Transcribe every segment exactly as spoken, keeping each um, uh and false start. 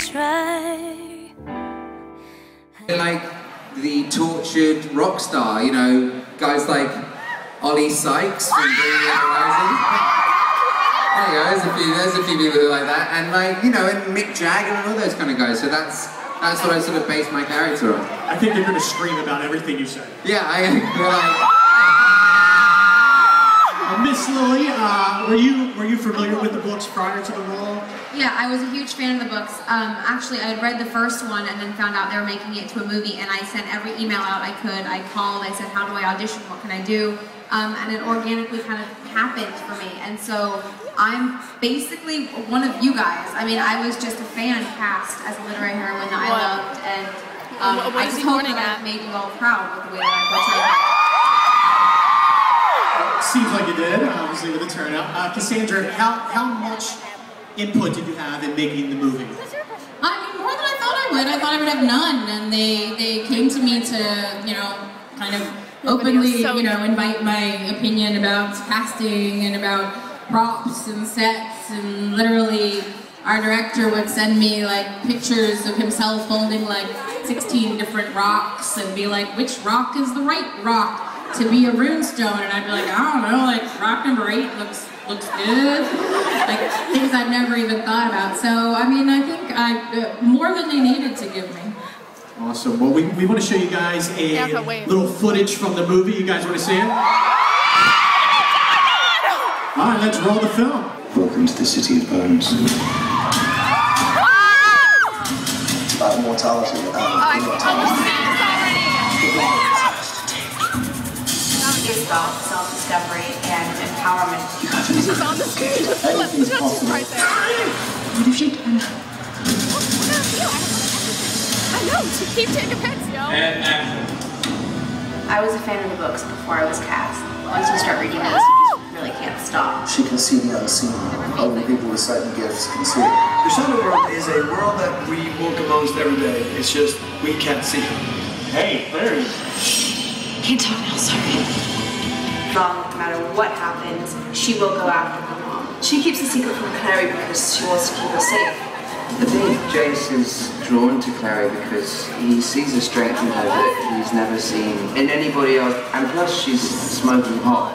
try. Like the tortured rock star, you know, guys like Ollie Sykes from Bring the Horizon. There you go, there's a few, there's a few people who are like that, and like, you know, and Mick Jagger and all those kind of guys. So that's that's what I sort of base my character on. I think they're gonna scream about everything you say. Yeah, I they're like. Uh, Miss Lily, uh, were you were you familiar with the books prior to the role? Yeah, I was a huge fan of the books. Um, actually, I had read the first one and then found out they were making it to a movie, and I sent every email out I could. I called, I said, how do I audition, what can I do? Um, and it organically kind of happened for me. And so I'm basically one of you guys. I mean, I was just a fan cast as a literary heroine that I What? loved, and um, What- what I is just he hope pointing that at? I've made you all proud with the way that I portrayed it. Seems like you did, obviously, with the turnout. Uh, Cassandra, how, how much input did you have in making the movie? I mean, more than I thought I would. I thought I would have none, and they, they came to me to, you know, kind of openly, so you know, invite my opinion about casting and about props and sets, and literally our director would send me like pictures of himself holding like sixteen different rocks and be like, which rock is the right rock to be a runestone? And I'd be like, I don't know, like rock number eight looks looks good. Like things I'd never even thought about. So I mean, I think I uh, more than they needed to give me. Awesome. Well, we, we want to show you guys a Yeah, but wait. little footage from the movie. You guys want to see it? All right, let's roll the film. Welcome to the City of Bones. About immortality and Oh, I immortality. It's about self-discovery and empowerment. She's on the screen. Look, Anything's she's possible. right there. What if she turned out? I know, she keep taking pets, yo. I was a fan of the books before I was cast. Once you start reading this, you just really can't stop. She can see the unseen. Only people with certain gifts can see it. Persona world is a world that we walk amongst every day. It's just we can't see it. Hey, Clary. Can't talk now, sorry. Mom, no matter what happens, she will go after her mom. She keeps the secret from Clary because she wants to keep her safe. I think Jace is drawn to Clary because he sees a strength in her that he's never seen in anybody else, and plus she's smoking hot.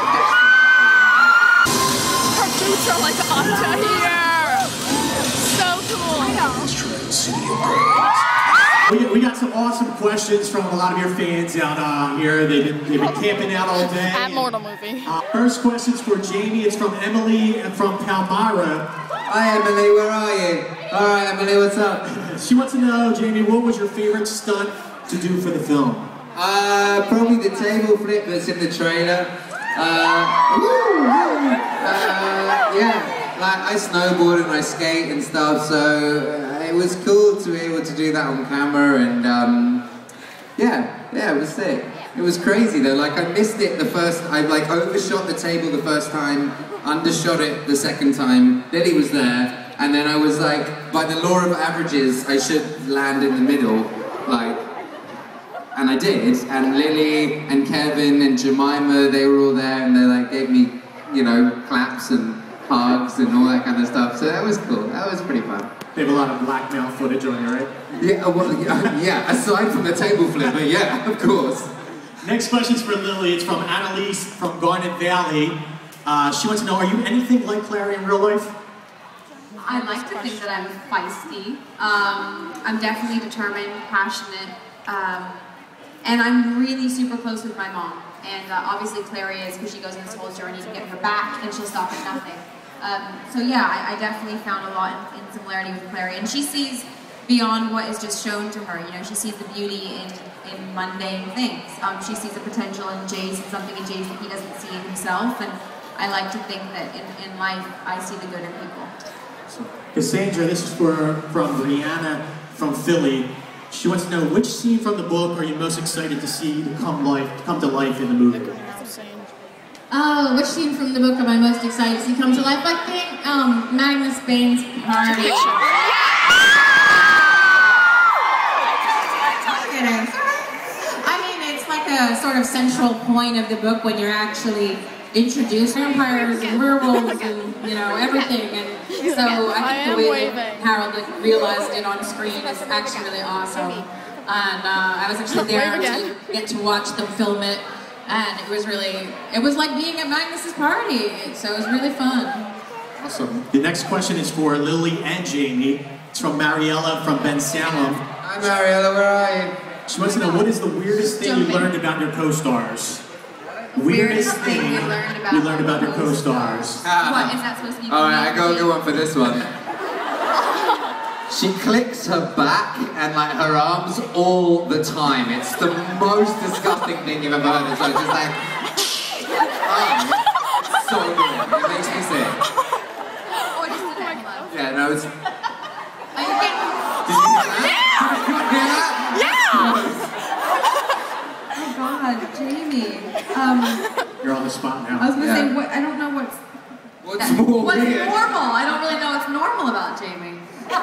Her boots are like onto here. So cool. I know. City of Bones. We, we got some awesome questions from a lot of your fans out uh, here. They've been, they've been camping out all day. At Mortal Movie. Uh, first question's for Jamie. It's from Emily and from Palmyra. Hi Emily, where are you? Alright Emily, what's up? She wants to know, Jamie, what was your favorite stunt to do for the film? Uh, probably the table flip that's in the trailer. Uh, woo, woo. uh, yeah, like I snowboard and I skate and stuff, so uh, it was cool to be able to do that on camera, and um, yeah, yeah, it was sick. It was crazy though, like I missed it the first, I like overshot the table the first time, undershot it the second time, Lily was there, and then I was like, by the law of averages, I should land in the middle, like, and I did, and Lily and Kevin and Jemima, they were all there, and they like gave me, you know, claps and hugs and all that kind of stuff, so that was cool, that was pretty fun. They have a lot of blackmail footage on you, right? Yeah, well, yeah, aside from the table flip, but yeah, of course. Next question's for Lily. It's from Annalise from Garnet Valley. Uh, she wants to know, are you anything like Clary in real life? I like to think that I'm feisty. Um, I'm definitely determined, passionate, um, and I'm really super close with my mom. And uh, obviously Clary is, because she goes on this whole journey to get her back, and she'll stop at nothing. Um, so yeah, I, I definitely found a lot in, in similarity with Clary, and she sees beyond what is just shown to her. You know, she sees the beauty in, in mundane things. Um, she sees the potential in Jace and something in Jace that he doesn't see in himself, and I like to think that in, in life I see the good in people. Cassandra, this is for from Rihanna from Philly. She wants to know, which scene from the book are you most excited to see to come life come to life in the movie? Oh, which scene from the book am I most excited to see come to life? I think um, Magnus Bane's party. I mean, it's like a sort of central point of the book when you're actually introduced vampires and werewolves and, you know, everything. And So I I think am the way waving. that Harold like, realized it on screen is actually really awesome. And uh, I was actually there Wave again. to get to watch them film it, and it was really, it was like being at Magnus's party. So it was really fun. Awesome. The next question is for Lily and Jamie. It's from Mariella from Ben Salem. Hi Mariella, where are you? She wants to know, what is the weirdest thing you learned about your co-stars? Weirdest thing you learned about, you learned about your co-stars. What, is that supposed to be? Alright, I got a good one for this one. She clicks her back and like her arms all the time. It's the most disgusting thing you've ever heard. So it's just like, oh, it's so good. It makes me sick. Or just the neck love. Yeah, no, it's. Are you getting... Did you hear that? Did you hear that? Oh God, Jamie. Um, You're on the spot now. I was gonna Yeah. say, what, I don't know what's... What's that- more what's weird? normal? I don't really know what's normal about Jamie.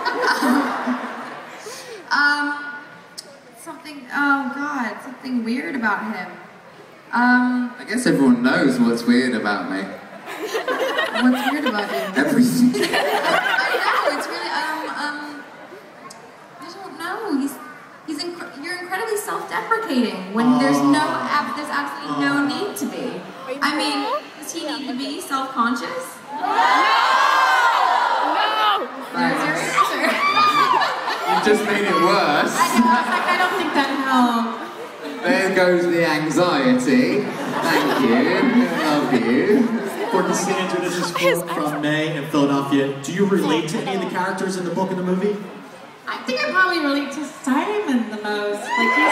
um, something, oh God, something weird about him. Um, I guess everyone knows what's weird about me. what's weird about him? Everything. I know, it's really, um, um, I don't know, he's, he's, inc- you're incredibly self-deprecating when there's no, ab- there's absolutely no need to be. I mean, does he need to be self-conscious? There's your answer. You just made it worse. I know, I was like, I don't think that helped. There goes the anxiety. Thank you. Love you. For Cassandra, this is quote from May in Philadelphia. Do you relate to any of the characters in the book and the movie? I think I probably relate to Simon the most. Like he's,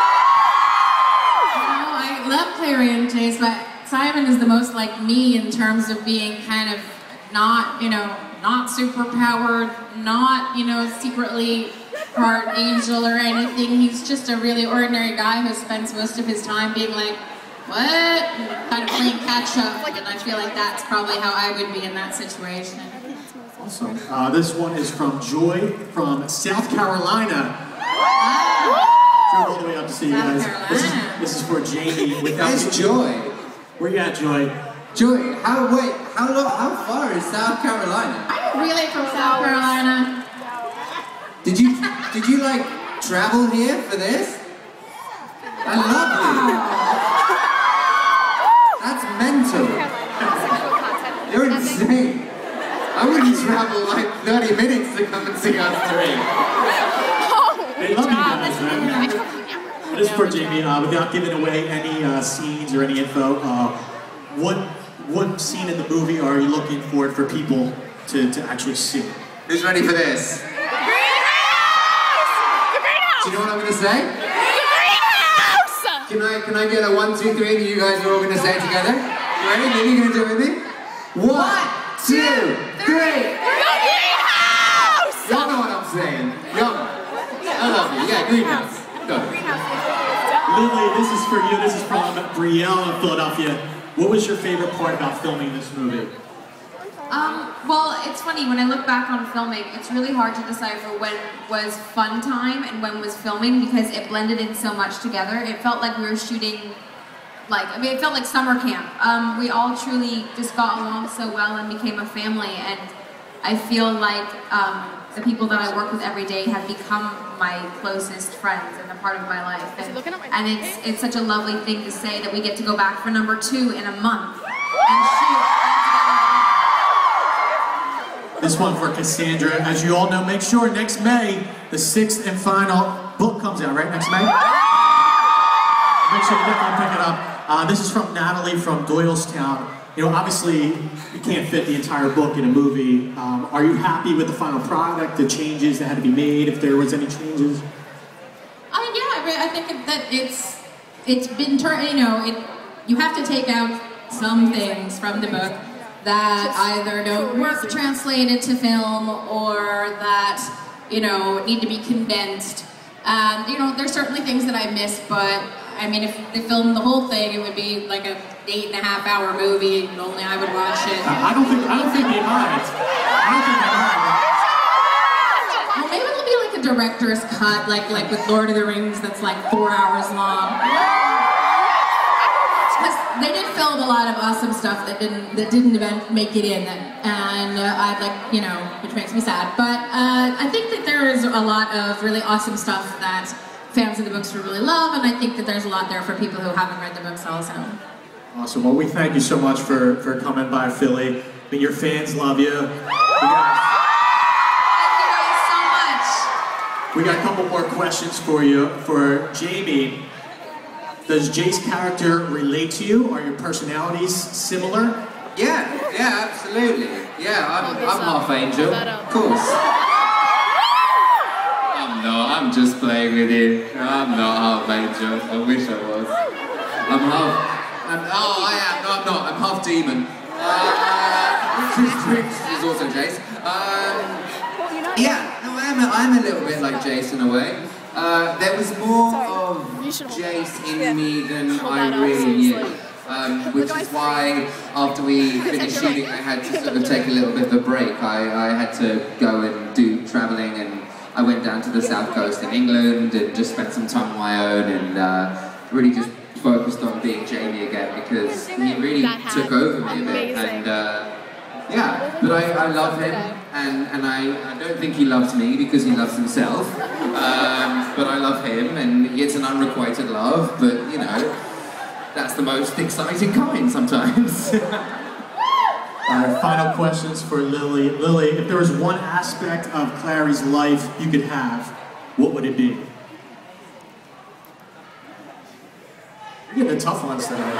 you know, I love Clary and Jace, but Simon is the most like me in terms of being kind of not, you know, not super powered, not, you know, secretly part angel or anything. He's just a really ordinary guy who spends most of his time being like, what? And kind of playing catch up. And I feel like that's probably how I would be in that situation. Awesome. Uh, this one is from Joy from South Carolina. Drove all the way up to see you South guys. This is, this is for Jamie. Without Where's Joy? Where you at, Joy? Joy, how, wait, how long, how far is South Carolina? I'm really from South Carolina. Did you, did you like, travel here for this? I love you. That's mental. You're insane. I wouldn't travel like thirty minutes to come and see us three. They love you guys, man. This is for Jamie. Uh, without giving away any uh, scenes or any info, uh, what what scene in the movie are you looking for for people to, to actually see? Who's ready for this? The greenhouse! The greenhouse! Do you know what I'm gonna say? The greenhouse! Can I can I get a one, two, three that you guys are all gonna say together? You ready? Maybe you're gonna do it with me? One, two, three! The greenhouse! Y'all know what I'm saying. Y'all know. I love you. Yeah, greenhouse. Go. Lily, this is for you. This is from Brielle in Philadelphia. What was your favorite part about filming this movie? Um, well, it's funny, when I look back on filming, it's really hard to decipher when was fun time and when was filming because it blended in so much together. It felt like we were shooting, like, I mean, it felt like summer camp. Um, we all truly just got along so well and became a family, and I feel like um, the people that I work with every day have become my closest friends and a part of my life. And, and it's, it's such a lovely thing to say that we get to go back for number two in a month and shoot. This one for Cassandra. As you all know, make sure next May, the sixth and final book comes out, right? Next May? Make sure you definitely pick it up. Uh, this is from Natalie from Doylestown. You know, obviously, you can't fit the entire book in a movie. Um, are you happy with the final product, the changes that had to be made, if there was any changes? I mean, yeah, I I think that it's it's been turned. You know, it you have to take out some things from the book that either don't work translated to film or that you know need to be condensed. And you know, there's certainly things that I miss, but I mean, if they filmed the whole thing, it would be like a eight and a half hour movie, and only I would watch it. I, I don't think I don't think they mind. I don't think they mind. Well, maybe it'll be like a director's cut, like like with Lord of the Rings, that's like four hours long. Because they did film a lot of awesome stuff that didn't that didn't even make it in, and and uh, I'd like, you know, which makes me sad. But uh, I think that there is a lot of really awesome stuff that fans of the books really love, and I think that there's a lot there for people who haven't read the books also. Awesome. Well, we thank you so much for, for coming by Philly. I mean, your fans love you. We got, Thank you guys so much. we got a couple more questions for you. For Jamie, does Jace's character relate to you? Are your personalities similar? Yeah, yeah, absolutely. Yeah, I'm, I'm half angel, of course. I'm not, I'm just playing with you. I'm not half angel. I wish I was. I'm half, I'm, oh, I am, no, I'm not. I'm half demon. Uh, which, is, which is also Jace. Um, yeah, no, I am, a, I'm a little bit like Jace in a way. Uh, there was more of Jace in me than I really knew. Um, which is why after we finished shooting I had to sort of take a little bit of a break. I, I had to go and do travelling, and I went down to the south coast in England and just spent some time on my own, and uh, really just focused on being Jamie again, because he really took over me a bit, and uh, yeah, but I, I love him, and, and I, I don't think he loves me because he loves himself, um, but I love him, and it's an unrequited love, but you know, that's the most exciting kind sometimes. Alright, final questions for Lily. Lily, if there was one aspect of Clary's life you could have, what would it be? You're getting the tough ones tonight.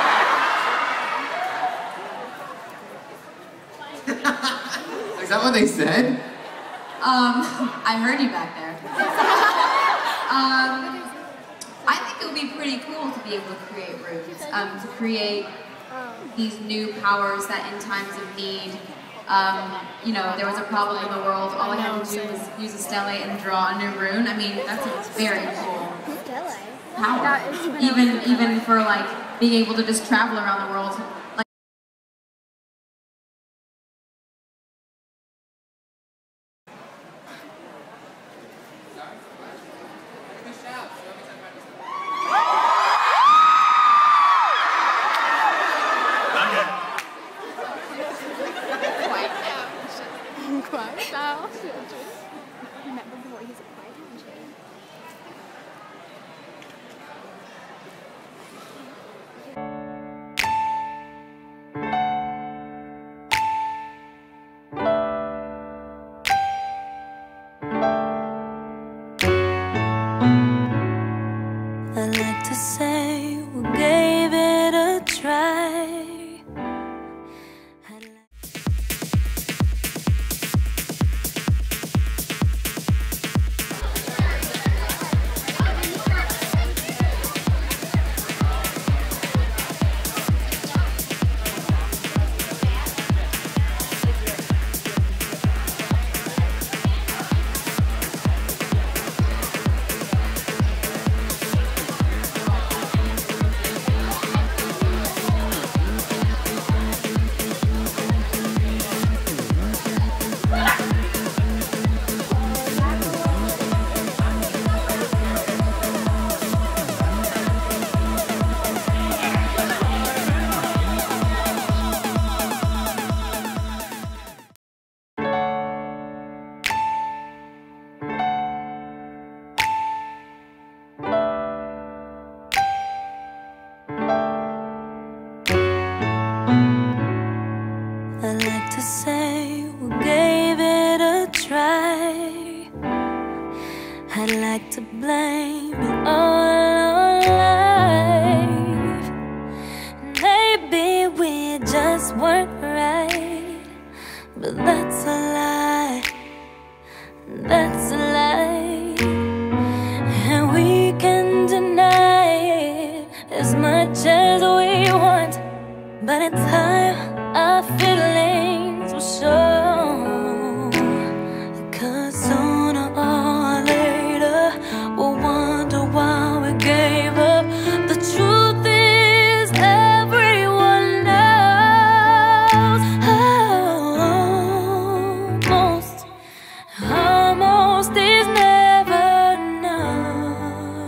Is that what they said? Um, I heard you back there. um, I think it would be pretty cool to be able to create roots, um, to create these new powers that in times of need, um, you know, there was a problem in the world, all I had to do was use a stele and draw a new rune. I mean, that's a very cool power. Even, even for like being able to just travel around the world. Like,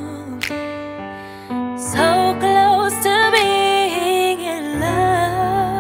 so close to being in love.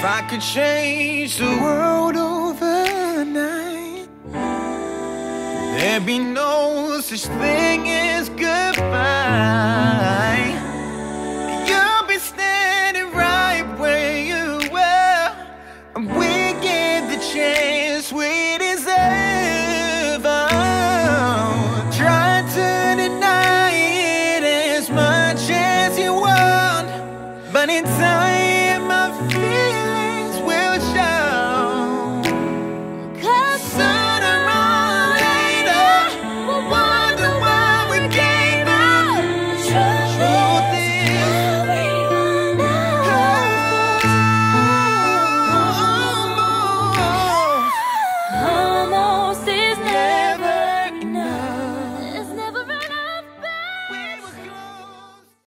If I could change the world overnight, there'd be no such thing as goodbye. You'll be standing right where you were, and we get the chance we deserve. Oh, try to deny it as much as you want, but in time